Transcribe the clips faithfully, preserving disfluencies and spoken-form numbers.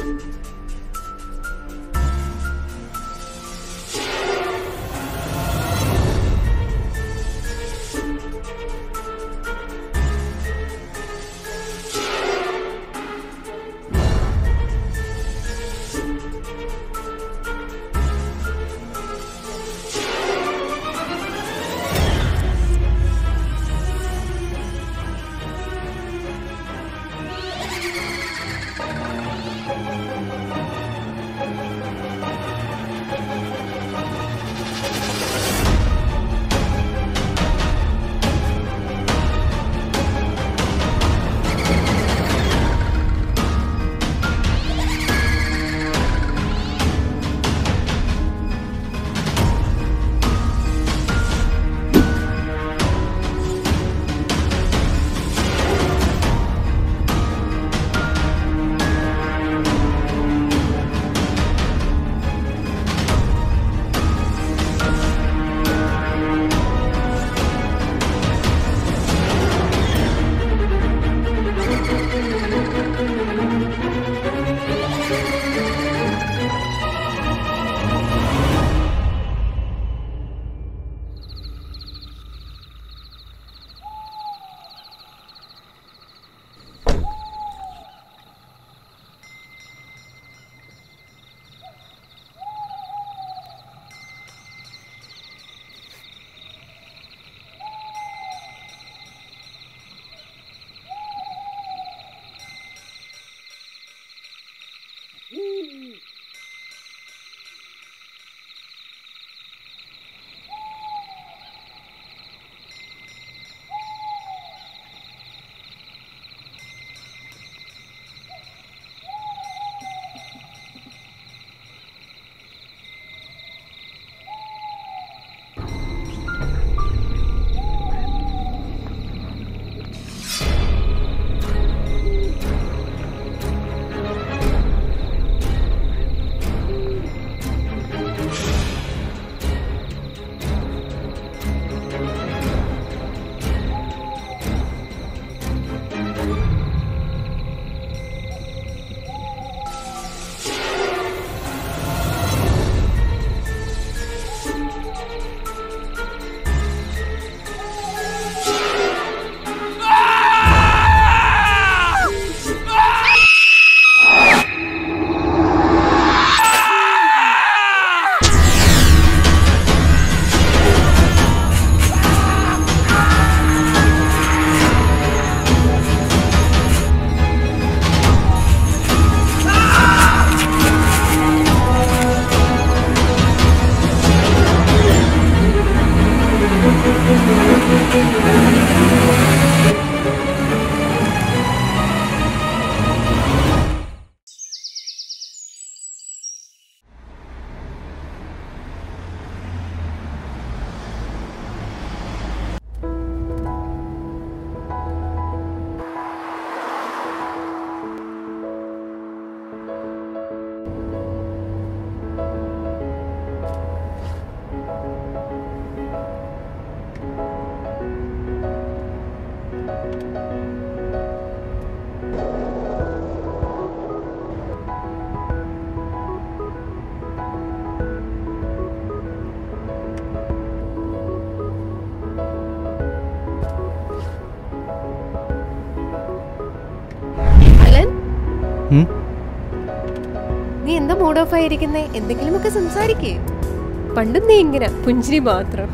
നീ എന്താ mood off ആയിരിക്കുന്നേ? എന്തെങ്കിലുമൊക്കെ സംസാരിക്കേ. പണ്ടും നീ ഇങ്ങനെ പുഞ്ചിരി മാത്രം.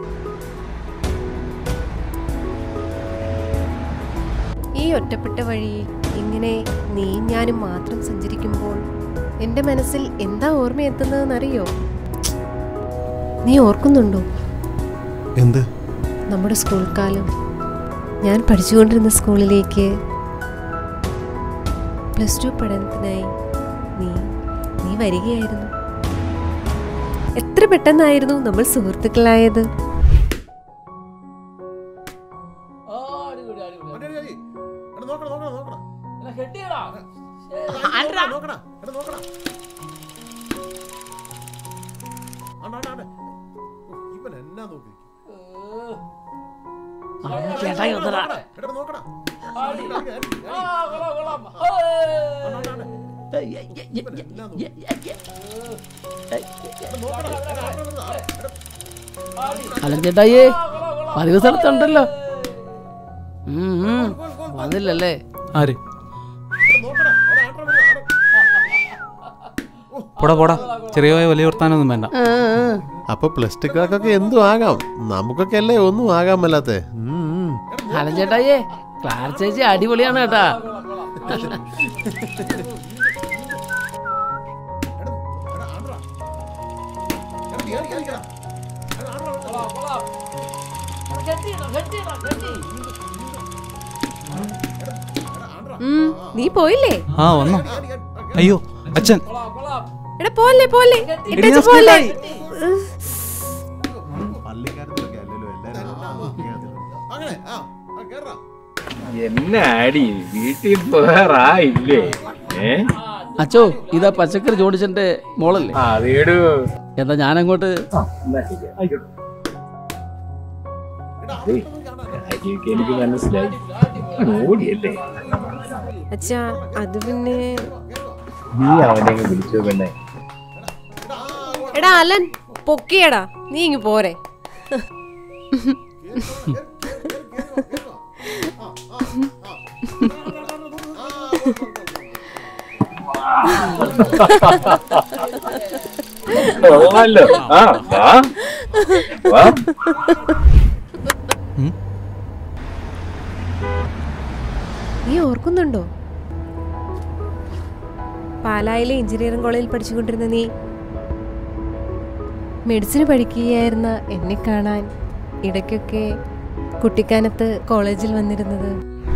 ഈ ഒറ്റപ്പെട്ട വഴിയിൽ ഇങ്ങനെ നീ ഞാനും മാത്രം സഞ്ചരിക്കുമ്പോൾ എൻ്റെ മനസ്സിൽ എന്താ ഓർമ്മയെത്തുന്നതെന്നറിയോ? നീ ഓർക്കുന്നുണ്ടോ? എന്ത്? നമ്മുടെ സ്കൂൾ കാലം. ഞാൻ പഠിച്ചുകൊണ്ടിരുന്ന സ്കൂളിലേക്ക് പ്ലസ് ടു പഠനത്തിനായി നീ നീ വരികയായിരുന്നു. എത്ര പെട്ടെന്നായിരുന്നു നമ്മൾ സുഹൃത്തുക്കളായത്. അലൻ ചേട്ടായേ പതിവ് സ്ഥലത്തുണ്ടല്ലോ. വന്നില്ലല്ലേ? ആര്? പോടാ പോടാ, ചെറിയ വലിയ വർത്താനൊന്നും വേണ്ട. അപ്പൊ പ്ലസ് ടുക്കാർക്കൊക്കെ എന്തും ആകാം, നമുക്കൊക്കെ അല്ലേ ഒന്നും ആകാൻ മേലാത്തെ. അലൻ ചേട്ടായേ ക്ലാസ് ചേച്ചി അടിപൊളിയാണ് കേട്ടാ. നീ പോയില്ലേ? ആ വന്നോ? അയ്യോ അച്ഛൻ. എടാ പോലെ പോലെ പോലെ. എന്നാടി വീട്ടിൽ പോകാറായില്ലേ? അച്ചോ ഇതാ പച്ചക്കറി ജോണിച്ചന്റെ മോളല്ലേ? അതേടൂ. എന്താ ഞാനങ്ങോട്ട് എനിക്ക് മനസ്സിലായി ഓടിയല്ലേ. അച്ഛാ അത് പിന്നെ നീ അവനെ വിളിച്ചോ പെണ്ണെ. എടാ അലൻ പൊക്കിയടാ, നീ ഇങ്ങ് പോരെ. നീ ഓർക്കുന്നുണ്ടോ പാലായിലെ എഞ്ചിനീയറിംഗ് കോളേജിൽ പഠിച്ചുകൊണ്ടിരുന്ന നീ മെഡിസിന് പഠിക്കുകയായിരുന്ന എന്നെ കാണാൻ ഇടയ്ക്കൊക്കെ കുട്ടിക്കാനത്ത് കോളേജിൽ വന്നിരുന്നത്?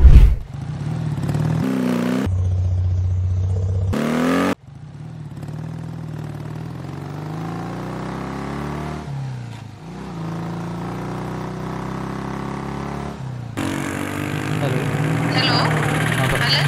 ഹലോ അലൻ,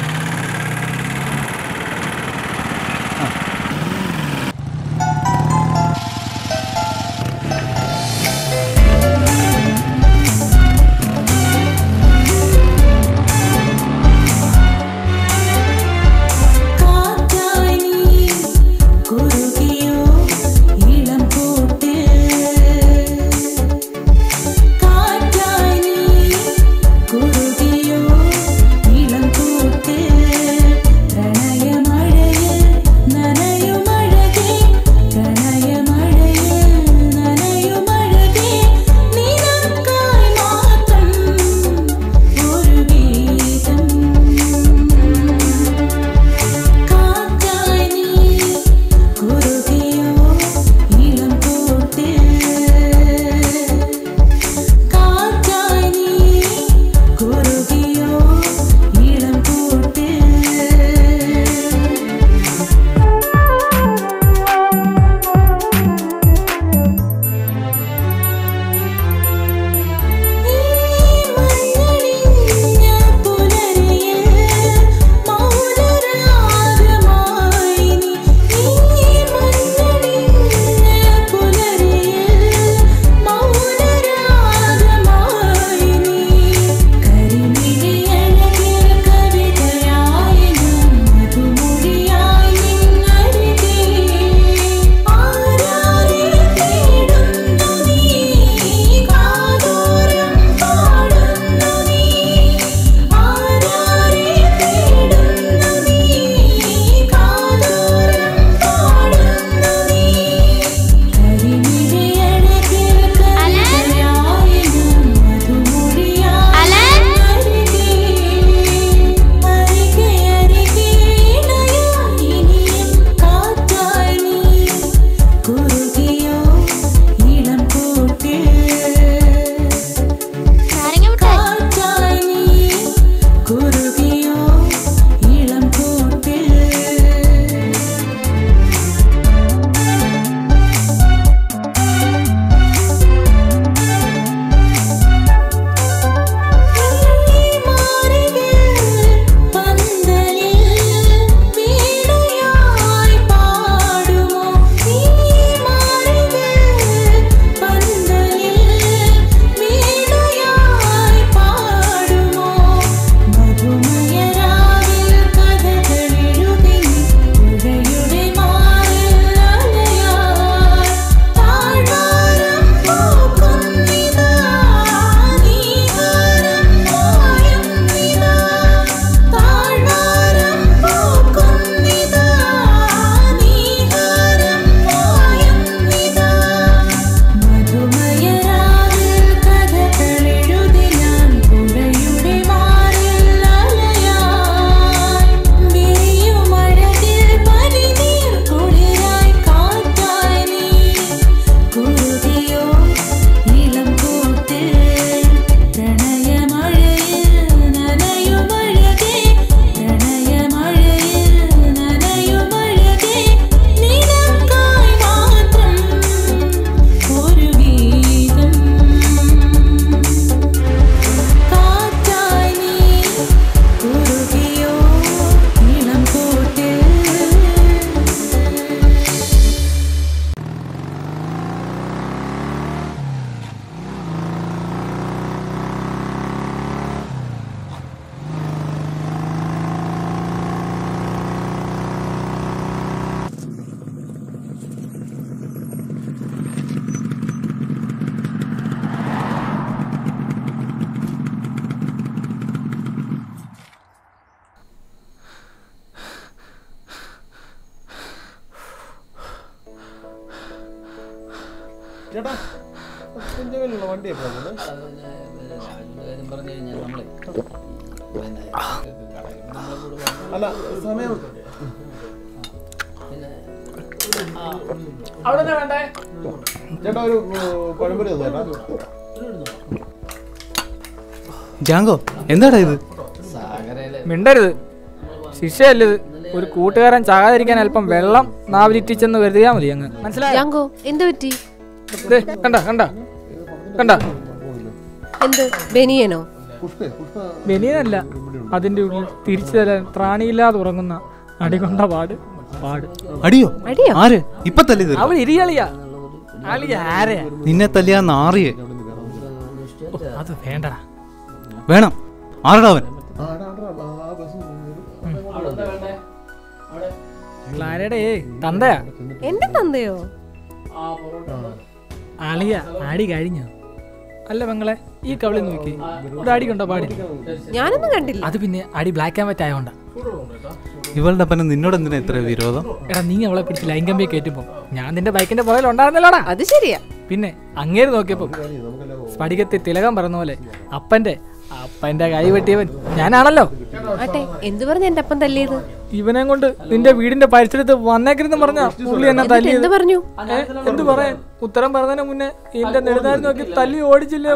അല്ല സമയം ചേട്ടാ ഒരു പഴംപൊരി ചേട്ടാ. ജാങ്കോ എന്താടാ ഇത്? മിണ്ടരുത്, ശിക്ഷയല്ലത്. ഒരു കൂട്ടുകാരൻ ചാകാതിരിക്കാൻ അല്പം വെള്ളം നാവിലിറ്റിച്ചെന്ന് കരുതിയാ മതി അങ്ങ്. മനസ്സിലായോ? ജാങ്കോ എന്ത് പറ്റി? കണ്ട കണ്ട കണ്ട എന്ത് ബനിയനോ? ബനിയനല്ല, അതിന്റെ ഉള്ളിൽ തിരിച്ചു തരാൻ ത്രാണിയില്ലാതെ ഉറങ്ങുന്ന അടികൊണ്ട പാട് പാട്. അടിയോ? അടിയോ? ആര് ഇപ്പൊ തല്ലിയത്? അവൾ ഇരിയളിയാ. അളിയ ആരെയാ? നിന്നെ തല്ലിയാ നാറിയെ. അത് വേണ്ടടാ. വേണം. ആരടാ അവൻ? ക്ലാരയുടെ തന്തയാ. എന്റെ തന്തയോ? അളിയ അടി കഴിഞ്ഞു. അല്ല പെങ്ങളെ, ഈ കവിളി നോക്കി ഇവിടെ അടികൊണ്ടോ പാടി? ഞാനൊന്നും കണ്ടില്ല. അത് പിന്നെ അടി ബ്ലാക്ക് ആൻഡ് വൈറ്റ് ആയോണ്ടാ. ഇവളുടെ അപ്പന് നിന്നോട് എന്തിനാ ഇത്ര വിരോധം? എടാ, നീ അവളെ പിടിച്ച് ലൈൻ കമ്പിയെ കയറ്റുമ്പോ ഞാൻ നിന്റെ ബൈക്കിന്റെ പുറകിൽ ഉണ്ടായിരുന്നല്ലോടാ. അത് ശരിയാ. പിന്നെ അങ്ങേര് നോക്കിയപ്പോ സ്ഫടികത്തിൽ തിലകം പറഞ്ഞ പോലെ അപ്പന്റെ അപ്പന്റെ കൈ വെട്ടിയവൻ ഞാനാണല്ലോ. ആട്ടെ, എന്ത് പറഞ്ഞു എന്റെ അപ്പം തല്ലിയത്? ഇവനെ കൊണ്ട് നിന്റെ വീടിന്റെ പരിസരത്ത് വന്നേക്കരുന്ന് പറഞ്ഞ പുള്ളി എന്നെ തല്ലിയത്. എന്ത് പറഞ്ഞു? എന്ത് പറയാൻ? ഉത്തരം പറഞ്ഞതിന് മുന്നേ എന്റെ നെടുതാരി നോക്കി തല്ലി ഓടിച്ചില്ലേ?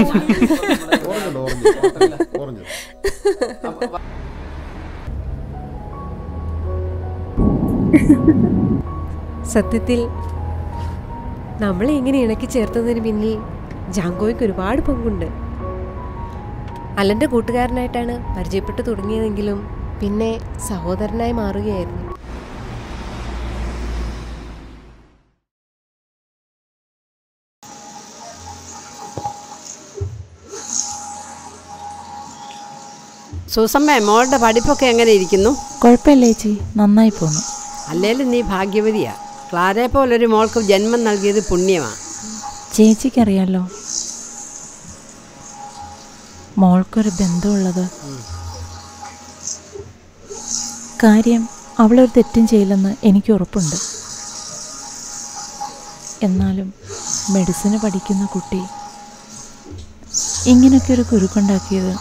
സത്യത്തിൽ നമ്മളെ ഇങ്ങനെ ഇണക്കി ചേർത്തതിന് പിന്നിൽ ജാങ്കോയ്ക്ക് ഒരുപാട് പങ്കുണ്ട്. അലന്റെ കൂട്ടുകാരനായിട്ടാണ് പരിചയപ്പെട്ടു തുടങ്ങിയതെങ്കിലും പിന്നെ സഹോദരനായി മാറുകയായിരുന്നു. സൂസമ്മ, മോളുടെ പഠിപ്പൊക്കെ എങ്ങനെ ഇരിക്കുന്നു? കുഴപ്പമില്ല ചേച്ചി, നന്നായി പോന്നു. അല്ലേലും നീ ഭാഗ്യവതിയാ. ക്ലാരയെ പോലൊരു മോൾക്ക് ജന്മം നൽകിയത് പുണ്യമാണ്. ചേച്ചിക്കറിയാലോ മോൾക്കൊരു ബന്ധമുള്ളത്. കാര്യം അവളൊരു തെറ്റും ചെയ്യില്ലെന്ന് എനിക്ക് ഉറപ്പുണ്ട്. എന്നാലും മെഡിസിന് പഠിക്കുന്ന കുട്ടി ഇങ്ങനെയൊക്കെ ഒരു കുരുക്കുണ്ടാക്കിയത്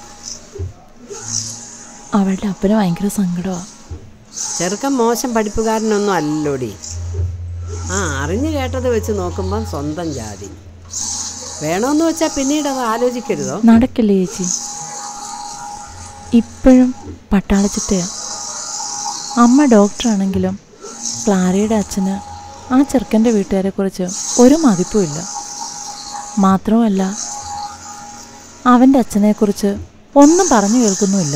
അവളുടെ അപ്പന് ഭയങ്കര സങ്കടമാണ്. ചെറുക്കൻ മോശം പഠിപ്പുകാരനൊന്നും അല്ലല്ലോടി. ആ, അറിഞ്ഞു കേട്ടത് വെച്ച് നോക്കുമ്പം സ്വന്തം ജാതി. വേണമെന്ന് വെച്ചാൽ പിന്നീട് അത് ആലോചിക്കരുതോ? നടക്കില്ലേ ചേച്ചി? ഇപ്പോഴും പട്ടാളച്ചിട്ടയാ. അമ്മ ഡോക്ടറാണെങ്കിലും ക്ലാരയുടെ അച്ഛന് ആ ചെറുക്കൻ്റെ വീട്ടുകാരെക്കുറിച്ച് ഒരു മതിപ്പുമില്ല. മാത്രമല്ല അവൻ്റെ അച്ഛനെക്കുറിച്ച് ഒന്നും പറഞ്ഞു കേൾക്കുന്നുമില്ല.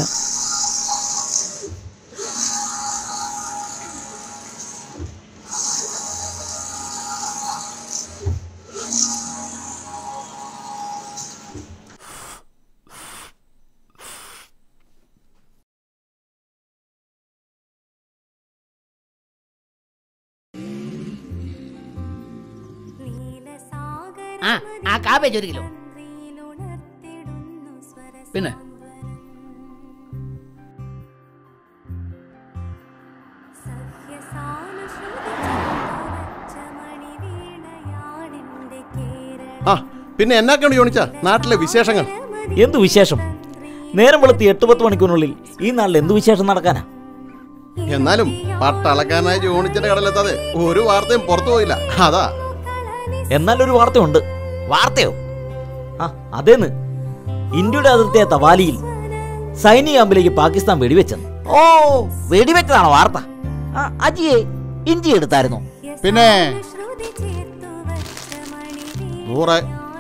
ആ ആ കാബേജ് ഒരു കിലോ. പിന്നെ ആ പിന്നെ എന്നാക്കാണ് യോണിച്ച നാട്ടിലെ വിശേഷങ്ങൾ? എന്തു വിശേഷം? നേരം വെളുത്തി എട്ട് പത്ത് മണിക്കൂറിനുള്ളിൽ ഈ നാട്ടിൽ എന്തു വിശേഷം നടക്കാനാ? എന്നാലും പട്ടളക്കാനായി യോണിച്ചന്റെ കടലെത്താതെ ഒരു വാർത്തയും പുറത്തു പോയില്ല. അതാ. എന്നാലൊരു വാർത്തയുണ്ട്. വാർത്തയോ? ആ അതേന്ന്, ഇന്ത്യയുടെ അതിർത്തിയായ തവാലിയിൽ സൈനിക ക്യാമ്പിലേക്ക് പാകിസ്ഥാൻ വെടിവെച്ചെന്ന്. ഓ, വെടിവെച്ചതാണോ വാർത്ത? ആ അജിയെ ഇഞ്ചി എടുത്തായിരുന്നു. പിന്നെ നൂറ്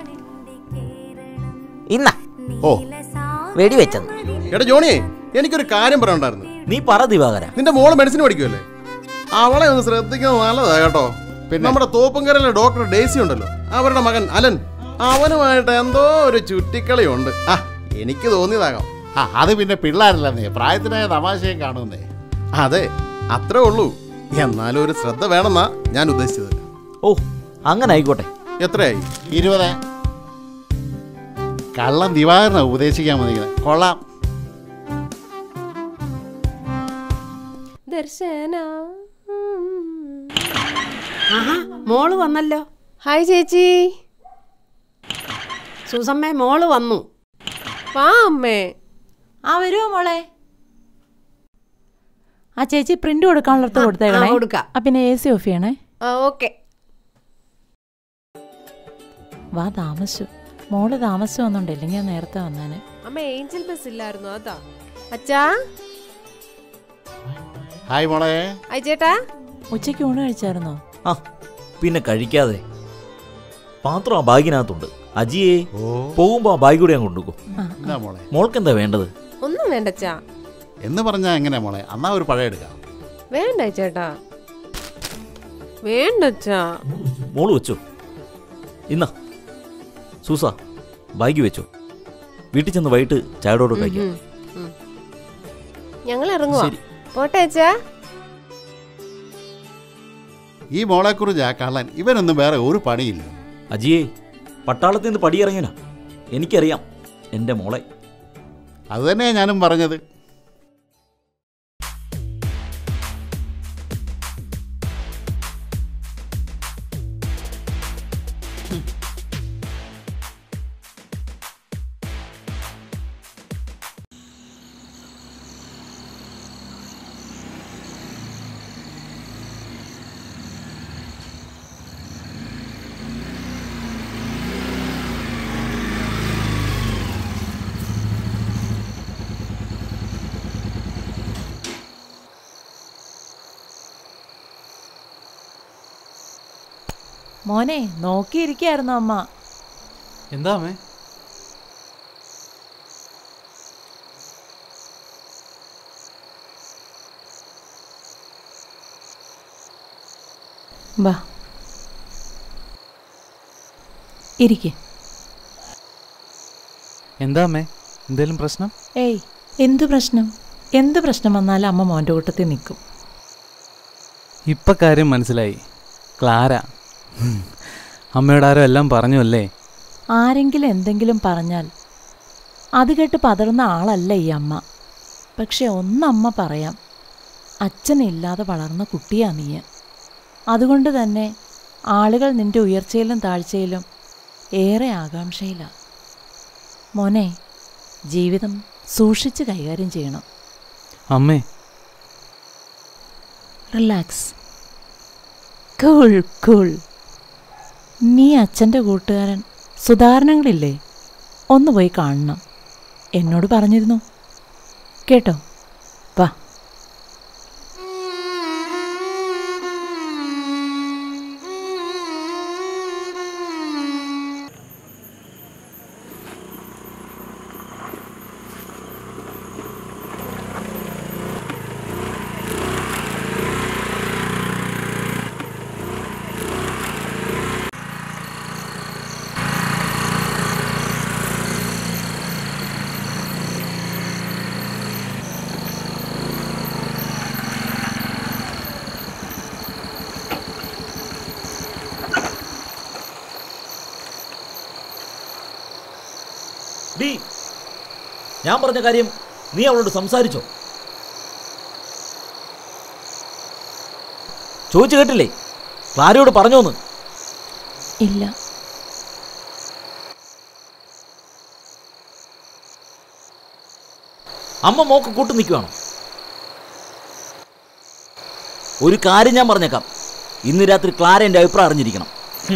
ഇന്ന ഓ വെടിവെച്ചെന്ന്. എടാ ജോണി, എനിക്കൊരു കാര്യം പറയണ്ടായിരുന്നു. നീ പറ ദിവാകര. നിന്റെ മോള് മെഡിസിൻ പഠിക്കുമല്ലേ? അവളെ ഒന്ന് ശ്രദ്ധിക്കുന്നത് നല്ലതാ കേട്ടോ. നമ്മുടെ തോപ്പുംകരയിലെ ഡോക്ടർ ഡേസി ഉണ്ടല്ലോ, അവരുടെ മകൻ അലൻ, അവനുമായിട്ട് എന്തോ ഒരു ചുറ്റിക്കളി ഉണ്ട്. ആ എനിക്ക് തോന്നിയതാകാം. ആ അത് പിന്നെ പിള്ളേരല്ലേ, പ്രായത്തിനായ തമാശയും കാണുന്നേ. അതെ, അത്രേ ഉള്ളൂ. എന്നാലും ഒരു ശ്രദ്ധ വേണമെന്നാ ഞാൻ ഉദ്ദേശിച്ചത്. ഓ അങ്ങനെ ആയിക്കോട്ടെ. എത്രയായി? ഇരുപത്. കള്ളം ദിവാകരനെ ഉപദേശിക്കാൻ വന്നിരിക്കുന്നത്. കൊള്ളാം. ദർശന ആഹാ, മോള് വന്നല്ലോ. ഹായ് ചേച്ചി. സുസമ്മേ, മോള് വന്നു. വാ അമ്മേ. ആ വരുമോ മോളെ? ആ ചേച്ചി പ്രിന്റ് കൊടുക്കാനുള്ളത് കൊടുത്തേക്കണേ. ആ പിന്നെ എ സി ഓഫ് ചെയ്യണേ. ഓക്കെ. വാ, താമസിച്ചു. മോള് താമസിച്ചു വന്നോണ്ട്, ഇല്ലെങ്കിൽ ഞാൻ നേരത്തെ വന്നാനെ. അമ്മ ഏഞ്ചൽ ബസ് ഇല്ലായിരുന്നു, അതാ. അച്ഛാ. ഹായ് മോളെ. ഹായ് ചേട്ടാ. ഉച്ചയ്ക്ക് ഊണ് കഴിച്ചായിരുന്നോ? ആ പിന്നെ കഴിക്കാതെ. പാത്രം ആ ബാഗിനകത്തുണ്ട്. അജിയെ പോകുമ്പോ ആ ബാഗ് കൂടി ഞാൻ കൊണ്ടുപോകും. മോൾക്ക് എന്താ വേണ്ടത്? ഒന്നും വേണ്ടച്ചാ. എന്ന് പറഞ്ഞാ എങ്ങനെയാ മോളെ? അന്നാ ഒരു പഴയ എടുക്കാം. വേണ്ട ചേട്ടാ, വേണ്ടച്ചാ. മോള് വെച്ചോ. ഇന്നാ സൂസ ബാഗ് വെച്ചോ. വീട്ടിൽ ചെന്ന് വൈകിട്ട് ചായയോട് കഴിക്കാം. ഞങ്ങൾ ഇറങ്ങുവാ. പോട്ടെ അച്ഛാ. ഈ മോളെ കുറിച്ച് ആ കള്ളൻ ഇവനൊന്നും വേറെ ഒരു പണിയില്ല. അജിയെ പട്ടാളത്തിൽ നിന്ന് പടിയിറങ്ങിനാ. എനിക്കറിയാം എൻ്റെ മോളെ. അത് തന്നെയാ ഞാനും പറഞ്ഞത്. മോനെ, നോക്കിയിരിക്കായിരുന്നു അമ്മ. എന്താ അമ്മേ? വാ ഇരിക്കെ. എന്താ അമ്മേ, എന്തേലും പ്രശ്നം? ഏയ്, എന്ത് പ്രശ്നം? എന്ത് പ്രശ്നം വന്നാലും അമ്മ മോൻ്റെ കൂട്ടത്തിൽ നിൽക്കും. ഇപ്പൊ കാര്യം മനസ്സിലായി. ക്ലാര അമ്മയോട് ആരോ എല്ലാം പറഞ്ഞു അല്ലേ? ആരെങ്കിലും എന്തെങ്കിലും പറഞ്ഞാൽ അത് കേട്ട് പതറുന്ന ആളല്ല ഈ അമ്മ. പക്ഷെ ഒന്നമ്മ പറയാം, അച്ഛനില്ലാതെ വളർന്ന കുട്ടിയാ നീ. അതുകൊണ്ട് തന്നെ ആളുകൾ നിന്റെ ഉയർച്ചയിലും താഴ്ചയിലും ഏറെ ആകാംക്ഷയിലാണ്. മോനെ, ജീവിതം സൂക്ഷിച്ച് കൈകാര്യം ചെയ്യണം. അമ്മേ, റിലാക്സ്, കൂൾ കൂൾ. നീ അച്ഛൻ്റെ കൂട്ടുകാരൻ സുധാരണങ്ങളില്ലേ, ഒന്ന് പോയി കാണണം. എന്നോട് പറഞ്ഞിരുന്നു കേട്ടോ. വാ. ഡി, ഞാൻ പറഞ്ഞ കാര്യം നീ അവളോട് സംസാരിച്ചോ? ചോദിച്ചു കേട്ടില്ലേ? ക്ലാരയോട് പറഞ്ഞോന്ന്? ഇല്ല. അമ്മ മോക്ക് കൂട്ടു നിൽക്കുവാണോ? ഒരു കാര്യം ഞാൻ പറഞ്ഞേക്കാം, ഇന്ന് രാത്രി ക്ലാര എൻ്റെ അഭിപ്രായം അറിഞ്ഞിരിക്കണം.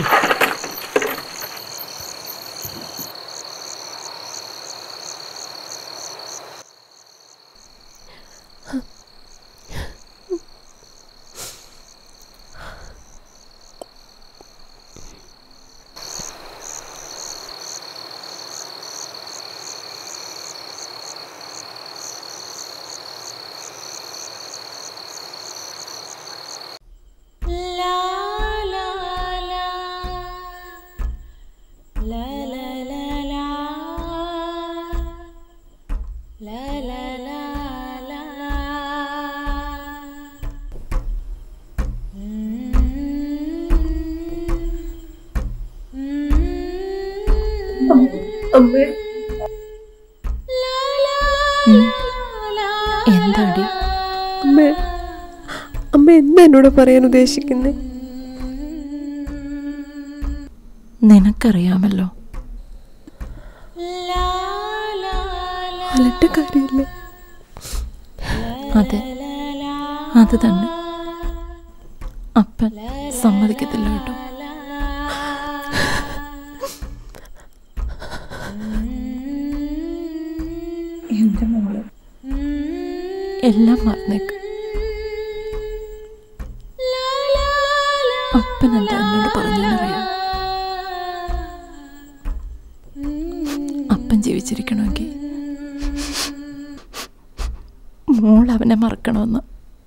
എന്താടി അമ്മ? അമ്മ എന്താ എന്നോട് പറയാൻ ഉദ്ദേശിക്കുന്നേ? നിനക്കറിയാമല്ലോ. അലന്റെ കാര്യമില്ലേ? അതെ, അത് തന്നെ. അപ്പൻ സമ്മതിക്കത്തില്ല കേട്ടോ. എന്റെ മോള് എല്ലാം മറന്നേക്ക്. അപ്പൻ എന്താ എന്നോട് പറഞ്ഞെന്നറിയാം. അപ്പൻ ജീവിച്ചിരിക്കണമെങ്കിൽ മോൾ അവനെ മറക്കണമെന്ന്.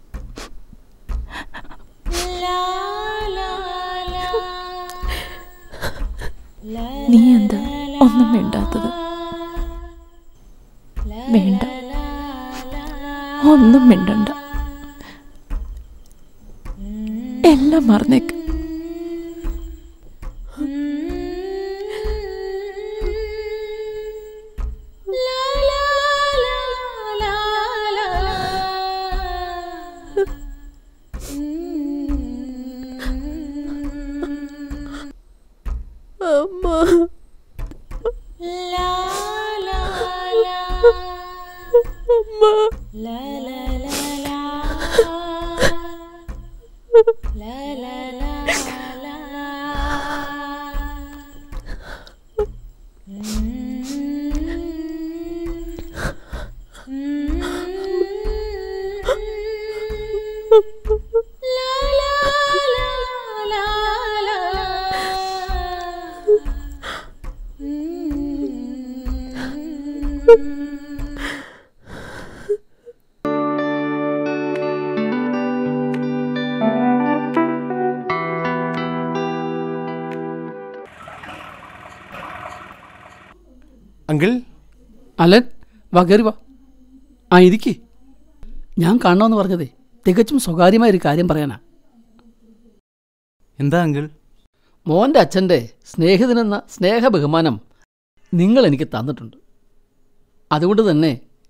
നീ എന്താ ഒന്നും വേണ്ടാത്തത്? വേണ്ട, ഒന്നും മിണ്ടണ്ട, എല്ലാം മറന്നേക്ക്. അങ്കിൾ. അലൻ, വാ കയറി വാ. ആ ഇരിക്കേ. ഞാൻ കാണണമെന്ന് പറഞ്ഞതേ തികച്ചും സ്വകാര്യമായ ഒരു കാര്യം പറയാനാ. എന്താ അങ്കിൾ? മോൻ്റെ അച്ഛൻ്റെ സ്നേഹിതനെന്ന സ്നേഹ ബഹുമാനം നിങ്ങൾ എനിക്ക് തന്നിട്ടുണ്ട്. അതുകൊണ്ട് തന്നെ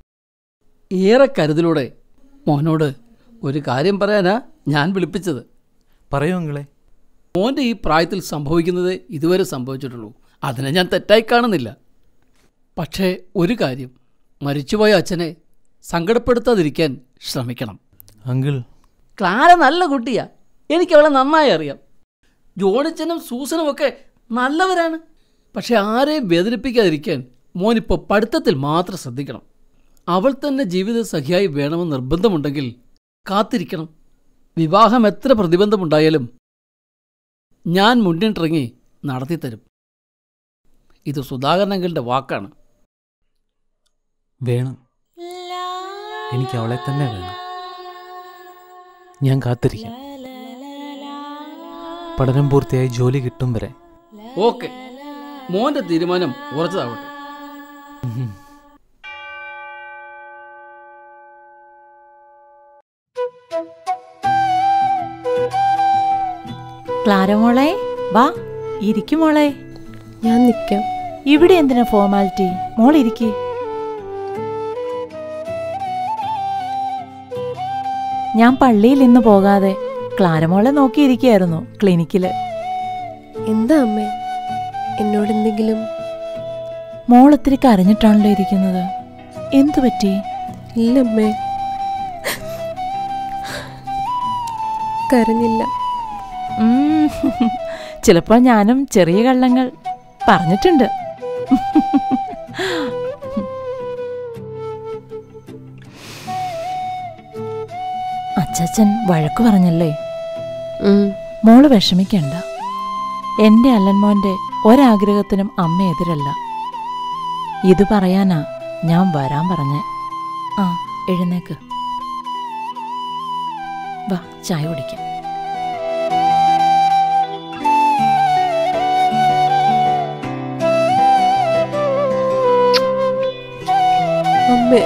ഏറെ കരുതലോടെ മോനോട് ഒരു കാര്യം പറയാനാ ഞാൻ വിളിപ്പിച്ചത്. പറയൂ അങ്കിളെ. മോൻ്റെ ഈ പ്രായത്തിൽ സംഭവിക്കുന്നത് ഇതുവരെ സംഭവിച്ചിട്ടുള്ളൂ. അതിനെ ഞാൻ തെറ്റായി കാണുന്നില്ല. പക്ഷേ ഒരു കാര്യം, മരിച്ചുപോയ അച്ഛനെ സങ്കടപ്പെടുത്താതിരിക്കാൻ ശ്രമിക്കണം. അങ്കിൾ, ക്ലാര നല്ല കുട്ടിയാ, എനിക്കവളെ നന്നായി അറിയാം. ജോണിച്ചനും സൂസനും ഒക്കെ നല്ലവരാണ്. പക്ഷെ ആരെയും വേദനിപ്പിക്കാതിരിക്കാൻ മോനിപ്പോൾ പഠിത്തത്തിൽ മാത്രം ശ്രദ്ധിക്കണം. അവൾ തന്നെ ജീവിത സഖിയായി വേണമെന്ന് നിർബന്ധമുണ്ടെങ്കിൽ കാത്തിരിക്കണം. വിവാഹം എത്ര പ്രതിബന്ധമുണ്ടായാലും ഞാൻ മുന്നിട്ടിറങ്ങി നടത്തിത്തരും. ഇത് സുധാകരനങ്ങളുടെ വാക്കാണ്. വേണം, എനിക്ക് അവളെ തന്നെ വേണം. ഞാൻ കാത്തിരിക്കാം, പഠനം പൂർത്തിയായി ജോലി കിട്ടും വരെ. ഓക്കെ, മോന്റെ തീരുമാനം ഉറച്ചതാവട്ടെ. ക്ലാര മോളെ, വാ ഇരിക്കും മോളെ. ഞാൻ നിൽക്കാം. ഇവിടെ എന്തിനാ ഫോർമാലിറ്റി? മോൾ ഇരിക്കേ. ഞാൻ പള്ളിയിൽ ഇന്ന് പോകാതെ ക്ലാരമോളെ നോക്കിയിരിക്കുകയായിരുന്നു ക്ലിനിക്കില്. എന്താ അമ്മേ, എന്നോട് എന്തെങ്കിലും? മോൾ ഒത്തിരി കരഞ്ഞിട്ടാണല്ലോ ഇരിക്കുന്നത്. എന്തു പറ്റി? ഇല്ലമ്മേ, കരഞ്ഞില്ല. ചിലപ്പോൾ ഞാനും ചെറിയ കള്ളങ്ങൾ പറഞ്ഞിട്ടുണ്ട്. അച്ഛൻ വഴക്കു പറഞ്ഞല്ലേ? മോള് വിഷമിക്കണ്ട. എൻ്റെ അല്ലൻമോൻ്റെ ഒരാഗ്രഹത്തിനും അമ്മ എതിരല്ല. ഇത് പറയാനാ ഞാൻ വരാൻ പറഞ്ഞേ. ആ എഴുന്നേക്ക്, വാ ചായ കുടിക്കാം. അമ്മേ,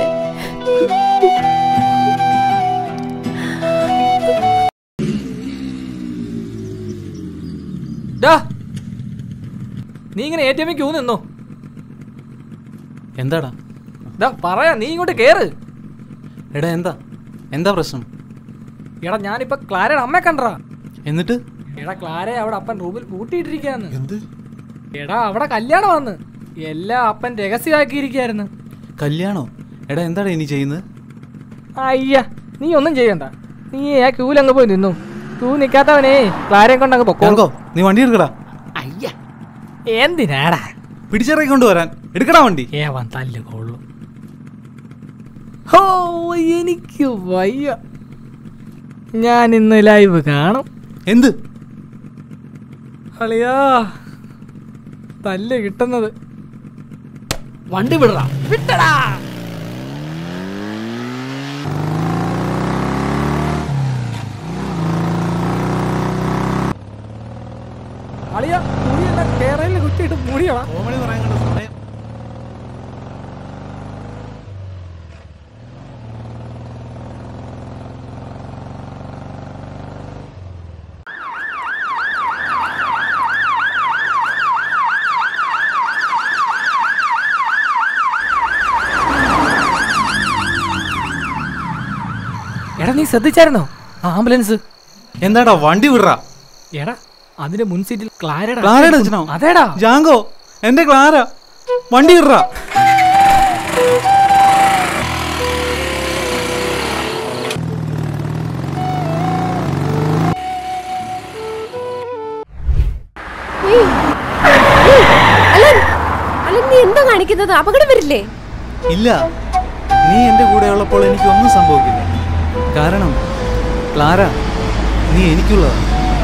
നീ ഇങ്ങനെ എ ടി എമ്മിൽ ക്യൂ നിന്നോ? എന്താടാ? പറയാ, നീ ഇങ്ങോട്ട് കേറ്. എടാ എന്താ എന്താ പ്രശ്നം? എടാ ഞാനിപ്പോ ക്ലാരയുടെ അമ്മയെ കണ്ടറാ. എന്നിട്ട്? എടാ ക്ലാരയെ അവിടെ അപ്പൻ റൂമിൽ പൂട്ടിയിട്ടിരിക്കാന്ന്. എന്ത്? എടാ അവിടെ കല്യാണം വന്ന് എല്ലാം അപ്പൻ രഹസ്യമാക്കിയിരിക്കായിരുന്നു. കല്യാണോ? എടാ എന്താടാ ഇനി ചെയ്യുന്നത്? അയ്യ നീ ഒന്നും ചെയ്യണ്ട, നീ ആ ക്യൂലങ്ങ് പോയി നിന്നു. ക്യൂ നിൽക്കാത്തവനേ ക്ലാരയും കൊണ്ടങ്ങ് പൊക്കോളൂ. നീ വണ്ടി എടുക്കടാ. അയ്യ എന്തിനാടാ പിടിച്ചിറക്കി കൊണ്ടുവരാൻ. എടുക്കടാ വണ്ടി. ഏവൻ തല്ല് കൊള്ളു. ഹോ എനിക്ക് വയ്യ, ഞാൻ ഇന്ന് ലൈവ് കാണും. എന്ത് അളിയാ തല്ല് കിട്ടുന്നത്. വണ്ടി വിടറാ. വിട്ടടാ. അളിയാ മുടിയെല്ലാം കേരളയിൽ കുത്തിയിട്ട് മുടിയടാ. എടാ നീ ശ്രദ്ധിച്ചായിരുന്നോ ആംബുലൻസ്? എന്താടാ വണ്ടി വിടറാ. എടാ അതിന്റെ മുൻ സീറ്റിൽ ക്ലാരയുടെ ക്ലാരയുടെ അച്ഛനോ? അതേടാ ജാങ്കോ, എന്റെ ക്ലാര. വണ്ടി വിടറാ. നീ എന്താ കാണിക്കുന്നത്? അപകടം വരില്ലേ? ഇല്ല, നീ എന്റെ കൂടെ ഉള്ളപ്പോൾ എനിക്കൊന്നും സംഭവിക്കില്ല. കാരണം ക്ലാര, നീ എനിക്കുള്ളതാണ്.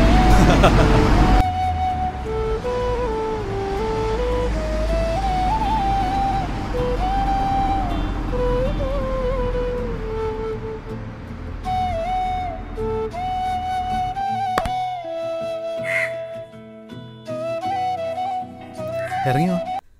ഇറങ്ങിയോ?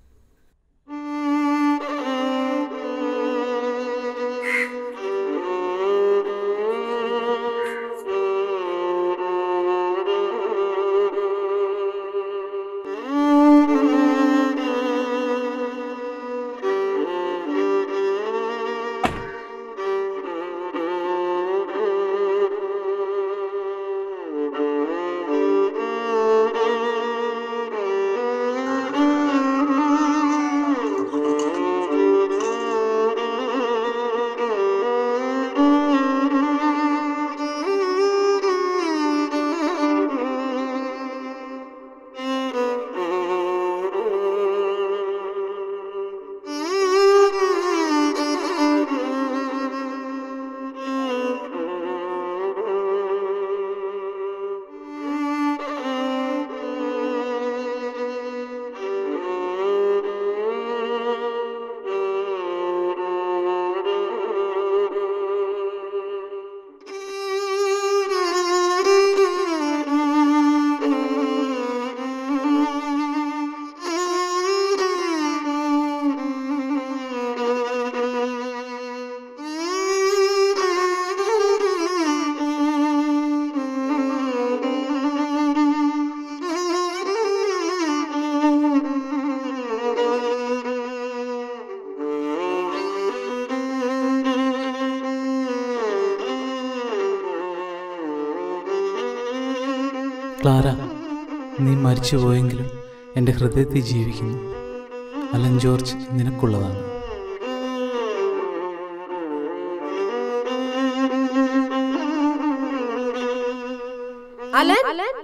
ക്ലാര, നീ മരിച്ചു പോയെങ്കിലും എൻ്റെ ഹൃദയത്തിൽ ജീവിക്കുന്നു. Allen George നിനക്കുള്ളതാണ്. അലൻ